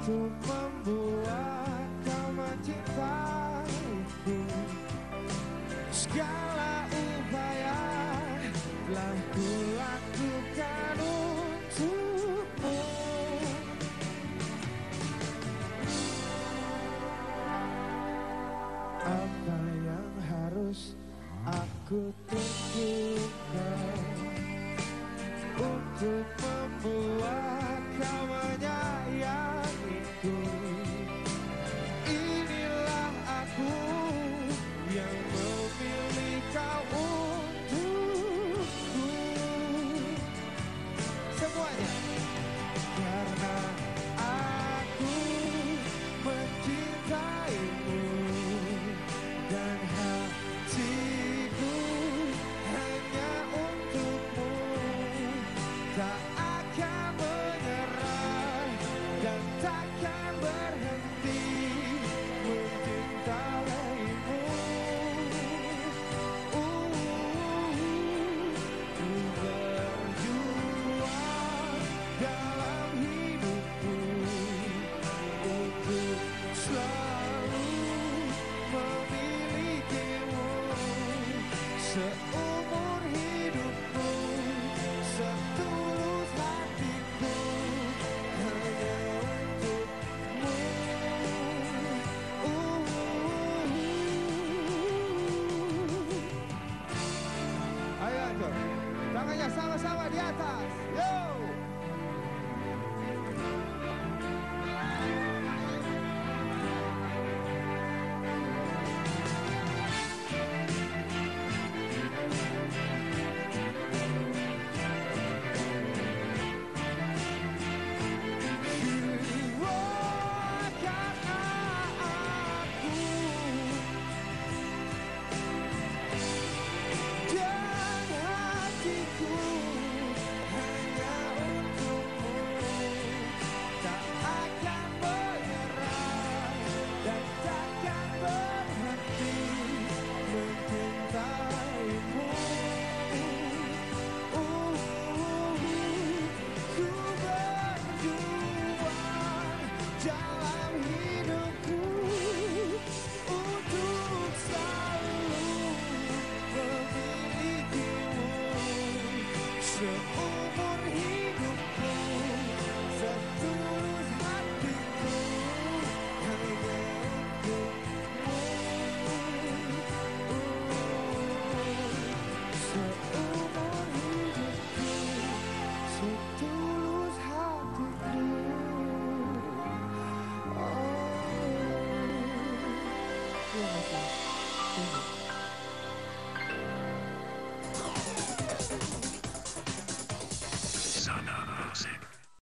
untuk membuat kau mencintaiku. Segala upaya telah kulakukan untukmu. Apa yang harus aku tunjukkan untuk membuat kau menyayangiku? Inilah aku yang memilih kau untukku. Semuanya karena aku mencintaimu dan hatiku hanya untukmu. Tak akan menyerah dan takkan berhenti mencintaimu. Ku berjuang dalam hidupku untuk selalu memilikimu. Seumur hidupku, setulus hatiku hanya untukmu. Ayo Ancur, tangannya sama-sama di atas. Yo! Seumur hidupku, setulus hatiku hanya untukmu. Seumur hidupku, setulus hatiku. Oh, terima kasih.